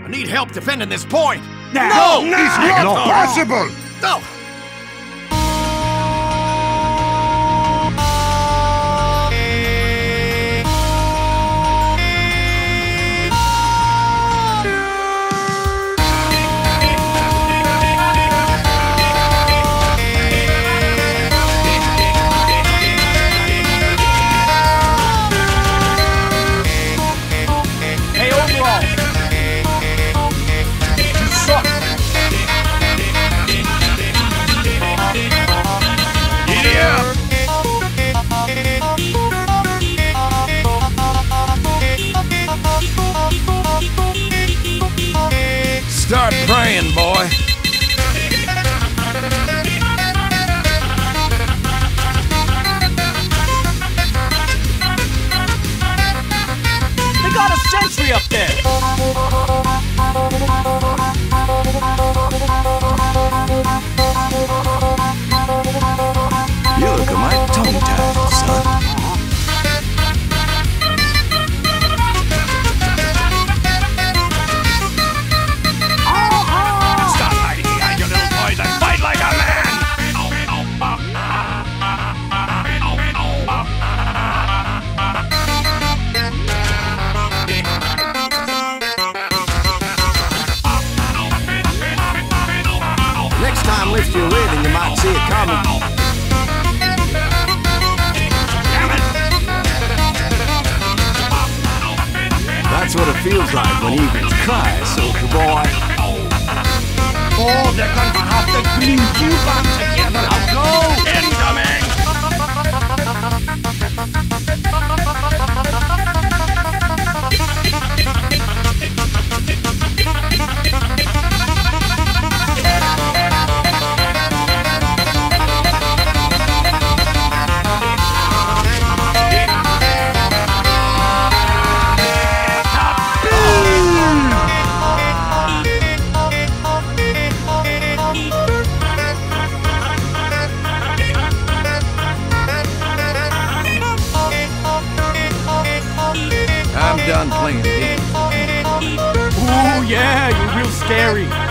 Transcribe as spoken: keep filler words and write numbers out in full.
I need help defending this point. No, no, no, it's not not possible. No. Start praying, boy. They got a sentry up there! You look a mite tongue-tied, son. Next time, lift your lid and you might see it coming. Damn it! That's what it feels like when eagles cry, soldier boy. Oh, they're going to have to glue you back together. Now go! Incoming! I'm done playing games. Ooh, yeah, you're real scary.